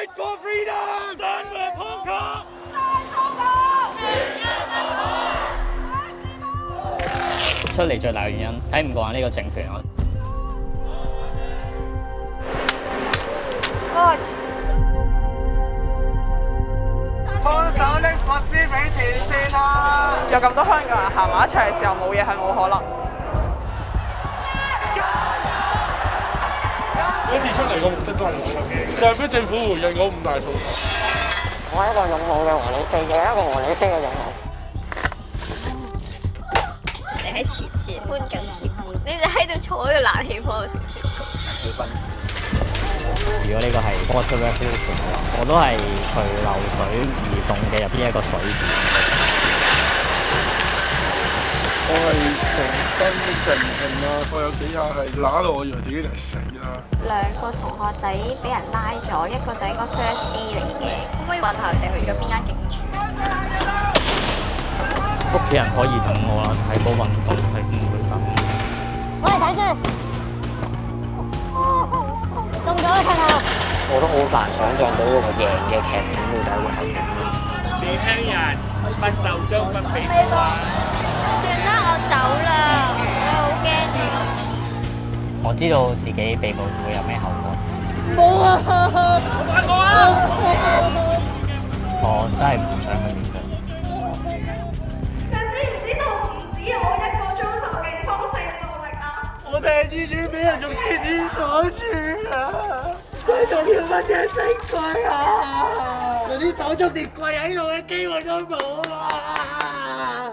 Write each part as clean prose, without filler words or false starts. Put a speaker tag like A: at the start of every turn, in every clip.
A: Fight for freedom! Stand with Hong Kong! 出嚟最大嘅原因，睇唔慣呢個政權。
B: 幫手拎物資俾前線啊！
C: 有咁多香港人行埋一齊嘅時候，冇嘢係冇可能。
D: 今次出嚟個目的都係兩樣嘢，就係俾政府回應嗰5大訴求。
E: 我係一個勇武嘅和理非，亦係一個和理非嘅勇武。
F: 你喺前線搬緊鐵，你就喺度坐喺個冷氣房度食雪糕。
A: 氣軍事。如果呢個係 water revolution 嘅話，我都係隨流水而動嘅入邊一個水點。
D: 我係成身勁興啦，我有幾下係揦到我以為自己就係死啦。
F: 2個同學仔俾人拉咗，一個就係個 first A 嚟嘅，可唔可以問下佢哋去咗邊間警署？
A: 屋企人可以等我啦，睇波運動係唔會等。
E: 喂，睇住，中咗啦，睇下。我都好難想像到嗰個贏嘅劇本到底會係點。
A: 年輕人不受將不被捕啊！
F: 算啦，我走啦，我好驚。
A: 我知道自己被捕會有咩後果。
E: 冇啊！
A: 我啊！我真係唔想去面對。
G: 但知唔知道唔止我一個遭受警方性暴力啊！
B: 我哋係主主俾人用鐵鏈鎖住啊！佢仲要乜嘢證據啊？連啲手足連跪喺度嘅機會都冇啊！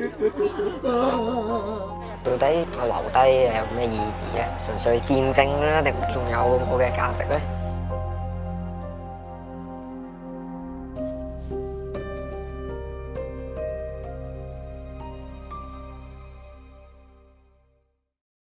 E: 到底我留低有咩意義咧？純粹見證啦，定仲有我嘅價值咧？